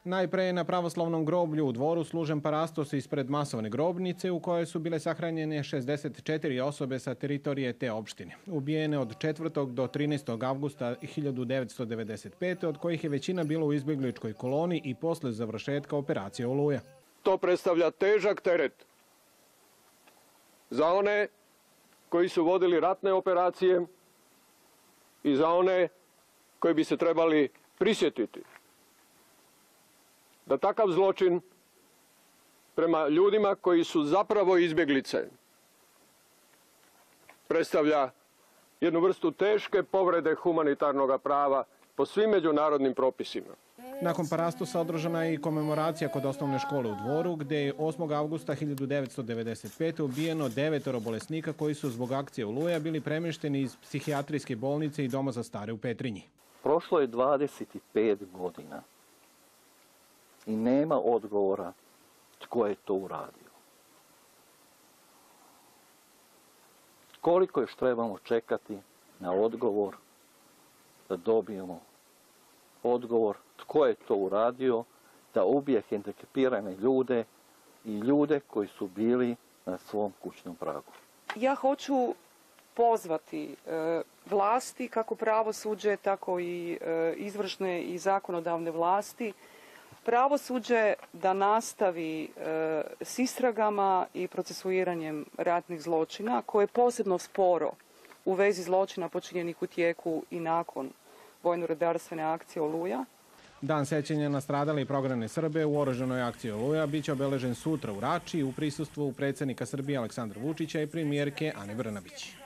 Najpre na pravoslavnom groblju u Dvoru služen parastos ispred masovne grobnice u kojoj su bile sahranjene 64 osobe sa teritorije te opštine, ubijene od 4. do 13. avgusta 1995. od kojih je većina bila u izbjegličkoj koloni i posle završetka operacije Oluja. To predstavlja težak teret za one koji su vodili ratne operacije i za one koji bi se trebali prisjetiti da takav zločin prema ljudima koji su zapravo izbjeglice predstavlja jednu vrstu teške povrede humanitarnog prava po svim međunarodnim propisima. Nakon parastosa održana je i komemoracija kod osnovne škole u Dvoru, gdje je 8. avgusta 1995. ubijeno 9 bolesnika koji su zbog akcije Oluja bili premješteni iz psihijatrijske bolnice i doma za stare u Petrinji. Prošlo je 25 godina i nema odgovora tko je to uradio. Koliko još trebamo čekati na odgovor da dobijemo odgovor tko je to uradio, da ubije hendikepirane ljude i ljude koji su bili na svom kućnom pragu. Ja hoću pozvati vlasti, kako pravosuđe, tako i izvršne i zakonodavne vlasti, pravosuđe da nastavi s istragama i procesuiranjem ratnih zločina, koje je posebno sporo u vezi zločina počinjenih u tijeku i nakon vojno-redarstvene akcije Oluja. Dan sećanja na stradale i prognane Srbe u oružanoj akciji Oluja biće obeležen sutra u Rači u prisustvu predsjednika Srbije Aleksandra Vučića i premijerke Ane Brnabić.